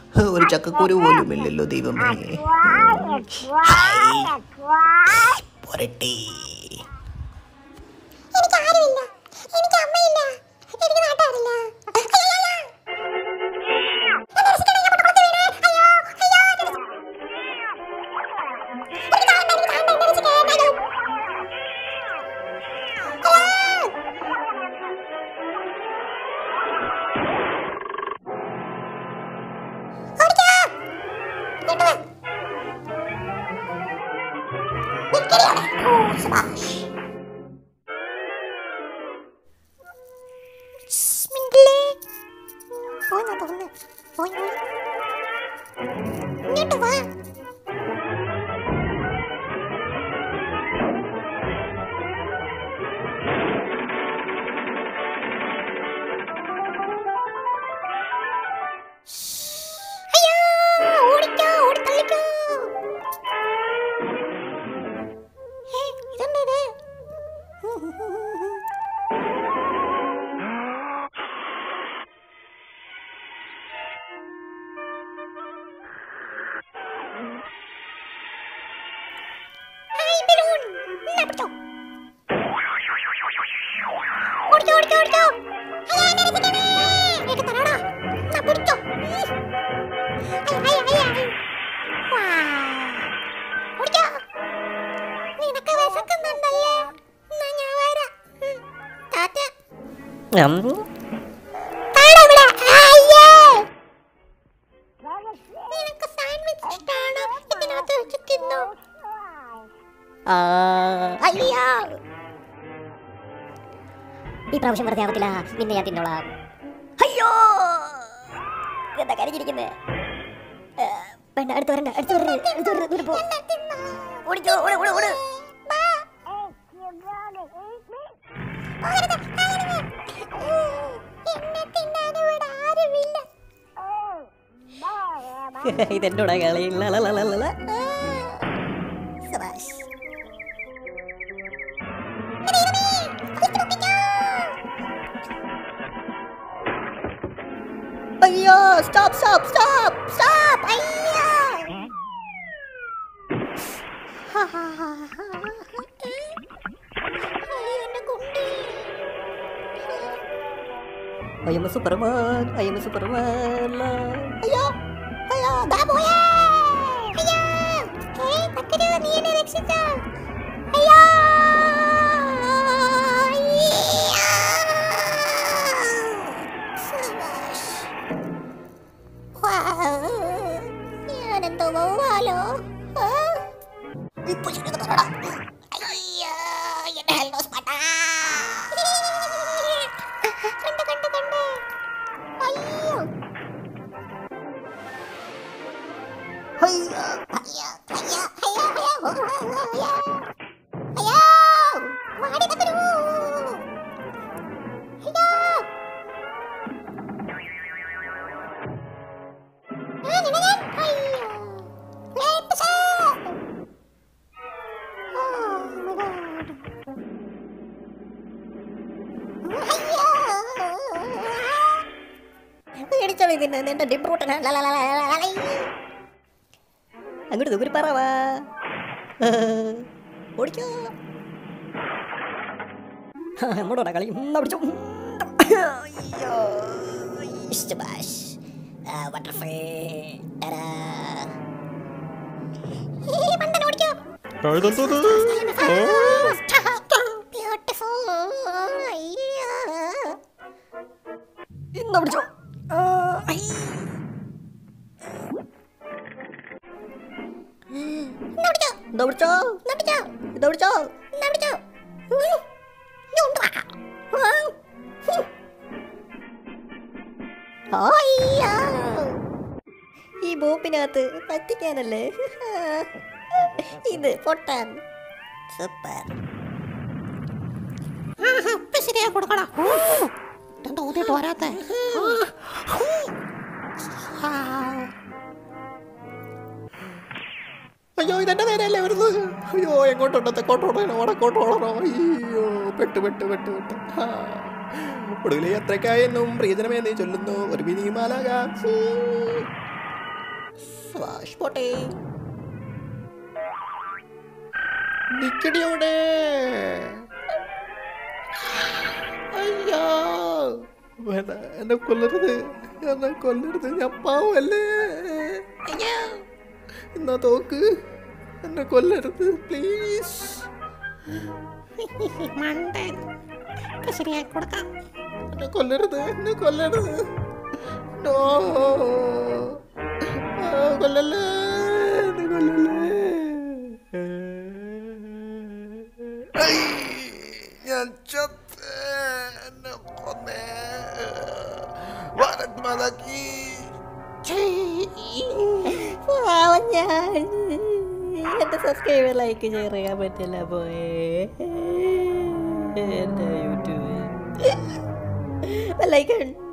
ഒരു ചക്കക്കുരു പോലും ഇല്ലല്ലോ ദൈവമേ. പോരട്ടെ. ഈ പ്രാവശ്യം വെറുതെ ആവത്തില്ല, നിന്നെ ഞാൻ തിന്നോളാം. അയ്യോ, എന്താ കരിഞ്ഞിരിക്കുന്നേ? വേണ്ട, അടുത്ത് വരണ്ട, അടുത്ത് വരണ്ട, പോ. ഓടിക്കോ, ഓട് ഓട് ഓട്. ഇതെന്നോടാ കളി. അയ്യോ, സ്റ്റോപ്പ് സ്റ്റോപ്പ് സ്റ്റോപ്പ് സ്റ്റോപ്പ്. അയ്യോ, I am a Superman. I am a Superman. അയ്യോ അയ്യോ, ദാ പോയേ. അയ്യോ, തക്കരു, നീ എന്നെ രക്ഷിച്ചോ. അയ്യോ, ഞാനെന്തോ പോവാലോ. ഇപ്പൊ ശരിയാ. അയ്യോ, എന്റെ ഹെൽനോസ് പാട്ടാ. അങ്ങോട്ട് ദൂരെ പറവാ. ഓടിക്കോ. അങ്ങോട്ടാ കളി. പിടിച്ചോ. അയ്യോ, ബട്ടർഫ്ലൈ. പിടിച്ചോ. ഈ ബോപ്പിനകത്ത് പറ്റിക്കാനല്ലേ ഇത് പൊട്ടാൻ. സൂപ്പർ. ശരിയാ കൊടുക്കടാ. ഊതിട്ട് വരാത്ത. അയ്യോ, ഇതെന്റെ നേരെയല്ലേ വരുന്നത്. അയ്യോ, എങ്ങോട്ടുണ്ടോ? തെക്കോട്ടോടണോ വടക്കോട്ടോടണോ? അയ്യോ, പെട്ട് പെട്ട് പെട്ട് പെട്ട്. ഒടുവിൽ എത്രയ്ക്കായെന്നും പ്രിയജനമേ നീ ചൊല്ലുന്നു ഒരു വിനിമാലാകാം. സ്വാഷ് പോട്ടെ. നിക്കടി അവിടെ. അയ്യോ വേണ്ട, എന്നെ കൊല്ലരുത്, എന്നെ കൊല്ലരുത്, ഞാൻ പാവല്ലേ. അയ്യോ എന്നാ തോക്ക്, എന്നെ കൊല്ലരുത് പ്ലീസ്. മണ്ടൻ, ശരിയാക്കി കൊടുക്കാം. എന്നെ കൊല്ലരുത്, എന്നെ കൊല്ലരുത്. നോ, കൊല്ലല്ലേ, എന്നെ കൊല്ലല്ലേ. ഞാൻ ചത്ത്, എന്നെ കൊന്നേ. ഭാരത് മാതാ കീ പാവം ഞാൻ. എന്റെ സബ്സ്ക്രൈബർ ലൈക്ക് ഷെയർ ചെയ്യാൻ പറ്റില്ല പോയേ. എന്റെ യൂട്യൂബ് ബെല്ലൈക്കൺ